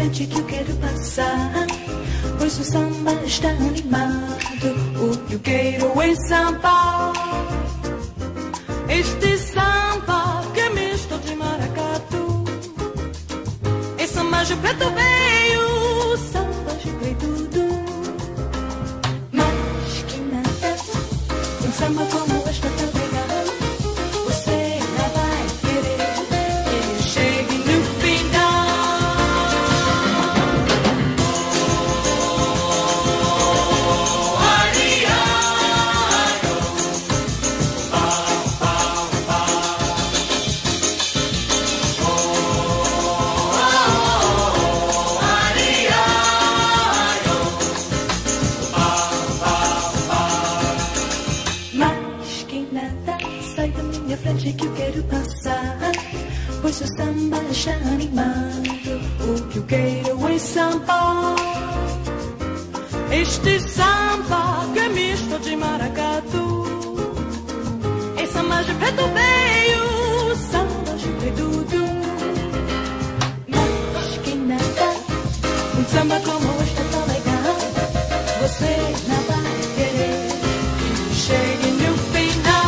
frente que eu quero passar, pois o samba está animado. O que eu quero é samba, este samba que é misto de maracatu. É samba de preto veio, samba de preto tudo. Mas que nada, um samba como esta tão legal, você não vai querer que ele chegue no final. Sai da minha frente que eu quero passar, pois o samba está animado. O que eu quero é samba, este samba que é misto de maracatu. É samba de preto veio, samba de preto tudo. Mas que nada, um samba como este é tão legal, você não vai querer que chegue no final.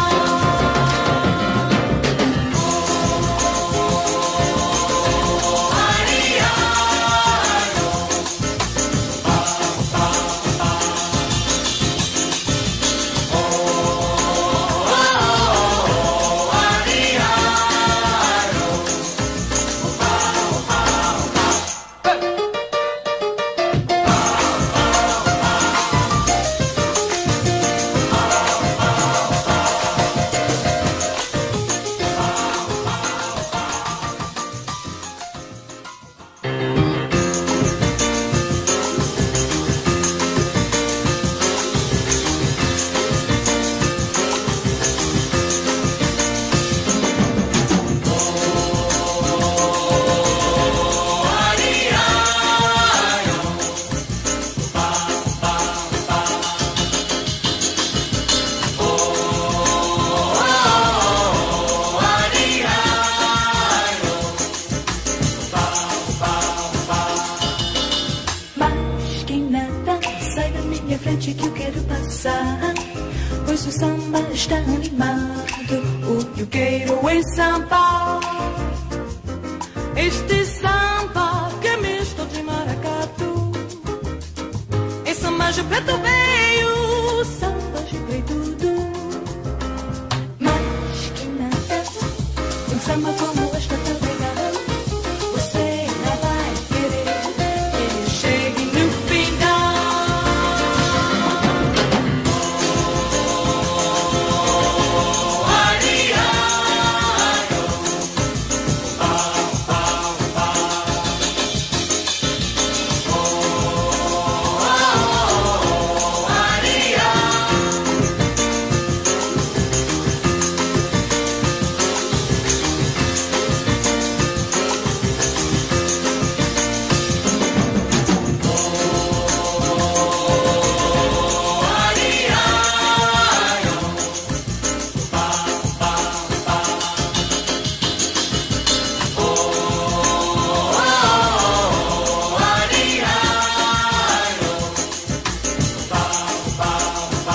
Sai da minha frente que eu quero passar, pois o samba está animado. O que eu quero é samba, este samba que é misto de maracatu. É samba de preto veio, samba de preto tudo. Mas que nada, um samba como esta tão legal, você não vai querer que ele chegue no final.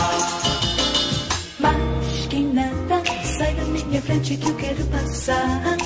Sai da minha frente que eu quero passar,